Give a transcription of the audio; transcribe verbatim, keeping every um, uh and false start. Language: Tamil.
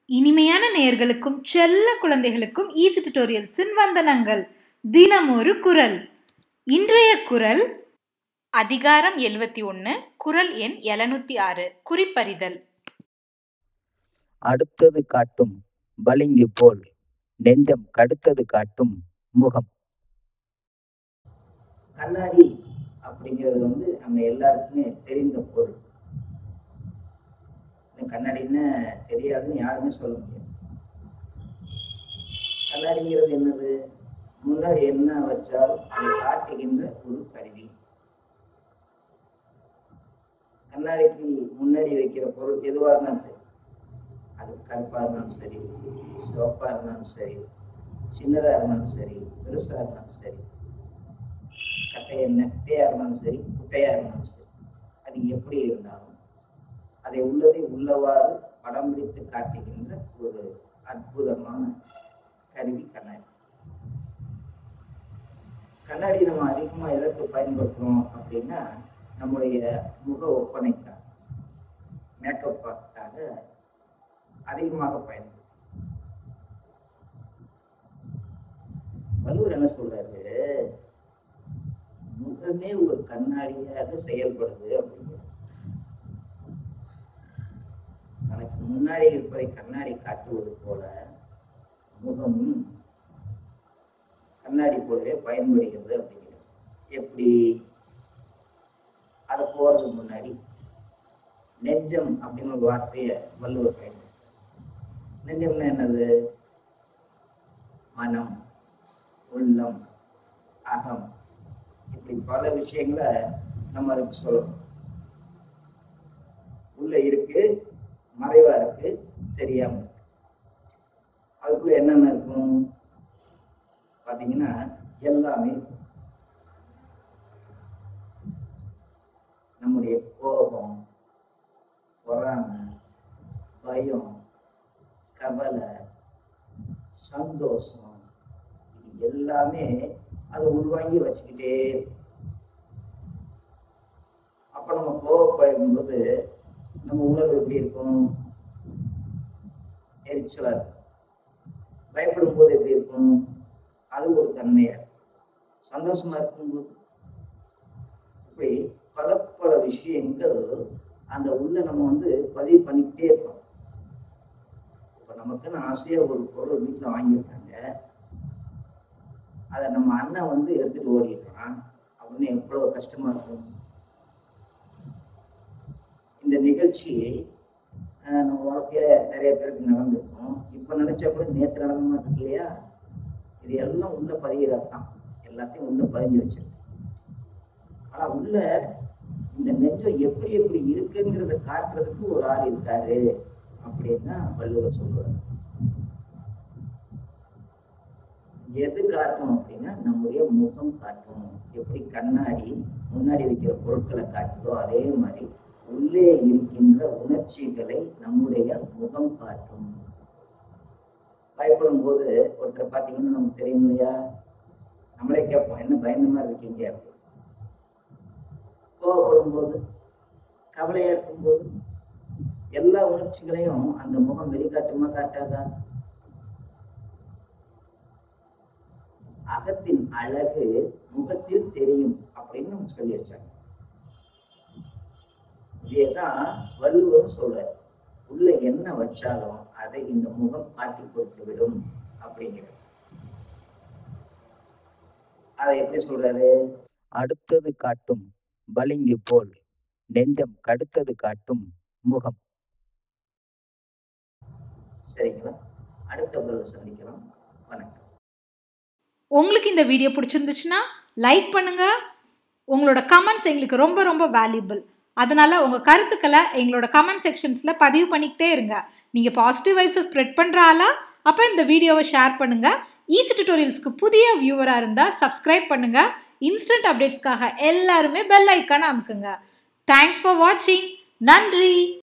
இனிமையான நேயர்களுக்கும் செல்ல குழந்தைகளுக்கும் ஈஸி டியூட்டோரியல்ஸின் வந்தனங்கள். தினமொரு குறள். இன்றைய குறள் அதிகாரம் எழுபத்தி ஒன்று, குறள் எண் எழுநூத்தி ஆறு. குறிப்பறிதல். அடுத்தது காட்டும் பளிங்கு போல் நெஞ்சம் கடுத்தது காட்டும் முகம். கண்ணாடி அப்படிங்கிறது வந்து நம்ம எல்லாருக்குமே தெரிந்த பொருள். கண்ணாடின்னு தெரியாதுன்னு யாருமே சொல்ல முடியாது. கண்ணாடிங்கிறது என்னது? முன்னாடி என்ன வச்சாலும் அதை காட்டுகின்ற ஒரு கருவி. கண்ணாடிக்கு முன்னாடி வைக்கிற பொருள் எதுவாக இருந்தாலும் சரி, அது கருப்பா இருந்தாலும் சரி, சிவப்பா இருந்தாலும் சரி, சின்னதா இருந்தாலும் சரி, பெருசா இருந்தாலும் சரி, கட்டைய நெட்டையா இருந்தாலும் சரி, குட்டையா இருந்தாலும் சரி, அது எப்படி இருந்தாலும் அதை உள்ளதை உள்ளவாறு படம் பிடித்து காட்டுகின்ற ஒரு அற்புதமான கருவி கண்ணாடி. கண்ணாடி நம்ம அதிகமா எதற்கு பயன்படுத்துறோம் அப்படின்னா, நம்முடைய முக ஒப்பனைக்காக, மேக்கப்புக்காக அதிகமாக பயன்படுத்தும். வள்ளுவர் என்ன சொல்றாரு? முகமே ஒரு கண்ணாடியாக செயல்படுது அப்படிங்கிற. தனக்கு முன்னாடி இருப்பதை கண்ணாடி காட்டுவது போல முகமும் கண்ணாடி போலவே பயன்படுகிறது அப்படிங்கிறது. எப்படி? அதை போறதுக்கு முன்னாடி நெஞ்சம் அப்படின்னு ஒரு வார்த்தையை வள்ளுவர் பயன்படுத்த. நெஞ்சம்னா என்னது? மனம், உள்ளம், அகம், இப்படி பல விஷயங்களை நம்ம அதுக்கு சொல்லணும். உள்ள இருக்கு, மறைவா இருக்கு, தெரியாம இருக்கு. அதுக்குள்ள என்னென்ன இருக்கும் பாத்தீங்கன்னா எல்லாமே. நம்முடைய கோபம், பொறாமை, பயம், கவலை, சந்தோஷம், இது எல்லாமே அதை உள்வாங்கி வச்சுக்கிட்டே. அப்ப நம்ம கோபப்படும் போது நம்ம உணர்வு எப்படி இருக்கும்? எரிச்சலா இருக்கும். பயப்படும் போது எப்படி இருக்கும்? அது ஒரு தன்மையா. சந்தோஷமா இருக்கும்போது இப்படி பல பல விஷயங்கள் அந்த உள்ள நம்ம வந்து பதிவு பண்ணிக்கிட்டே இருக்கோம். இப்ப நமக்குன்னு ஆசையா ஒரு பொருள் வீட்டுல வாங்கியிருக்காங்க, அதை நம்ம அண்ணன் வந்து எடுத்துட்டு ஓடிடுறான் அப்படின்னு எவ்வளவு கஷ்டமா இருக்கும். இந்த நிகழ்ச்சி நம்ம வாழ்க்கையில நிறைய பேருக்கு நடந்திருக்கும். இப்ப நினைச்சா கூட நேற்று நடந்த மாதிரி இருக்கு இல்லையா? இது எல்லாம் உள்ள பதிகிறதான், எல்லாத்தையும் உள்ள பதிஞ்சு வச்சிருக்கு. ஆனா உள்ள இந்த நெஞ்சம் எப்படி எப்படி இருக்குங்கிறத காட்டுறதுக்கு ஒரு ஆள் இருக்காரு அப்படின்னா வள்ளுவர் சொல்றாரு. எது காட்டும் அப்படின்னா நம்முடைய முகம் காட்டும். எப்படி கண்ணாடி முன்னாடி வைக்கிற பொருட்களை காட்டுதோ அதே மாதிரி உள்ளே இருக்கின்ற உணர்ச்சிகளை நம்முடைய முகம் காட்டும். பயப்படும் போது ஒருத்தர் பார்த்தீங்கன்னா நமக்கு தெரியும் இல்லையா? நம்மளே கேட்போம், என்ன பயந்த மாதிரி இருக்கீங்க அப்படி. கோவப்படும் போது, கவலையா இருக்கும் போது, எல்லா உணர்ச்சிகளையும் அந்த முகம் வெளிக்காட்டுமா காட்டாதா? அகத்தின் அழகு முகத்தில் தெரியும் அப்படின்னு நம்ம சொல்லி வச்சாங்க. இதேதான் வள்ளுவரும் சொல்றாரு. உள்ள என்ன வச்சாலும் அதை இந்த முகம் காட்டி கொடுத்து விடும் அப்படிங்கிறது. அதை எப்படி சொல்றாரு? அடுத்தது காட்டும் பளிங்கு போல் நெஞ்சம் கடுத்தது காட்டும் முகம். சரிங்களா? அடுத்த குறள் சந்திக்கலாம். வணக்கம். உங்களுக்கு இந்த வீடியோ பிடிச்சிருந்துச்சுன்னா லைக் பண்ணுங்க. உங்களோட கமெண்ட்ஸ் எங்களுக்கு ரொம்ப ரொம்ப வேல்யூபிள். அதனால உங்க கருத்துக்களை எங்களோட கமெண்ட் செக்ஷன்ஸ்ல பதிவு பண்ணிக்கிட்டே இருங்க. நீங்க பாசிட்டிவ் வைப்ஸை ஸ்ப்ரெட் பண்ற ஆளா? அப்ப இந்த வீடியோவை ஷேர் பண்ணுங்க. ஈஸி டியூட்டோரியல்ஸ்க்கு புதிய வியூவரா இருந்தா சப்ஸ்கிரைப் பண்ணுங்க. இன்ஸ்டன்ட் அப்டேட்ஸ்க்காக எல்லாருமே பெல் ஐக்கான அமுக்குங்க. தேங்க்ஸ் ஃபார் வாட்சிங். நன்றி.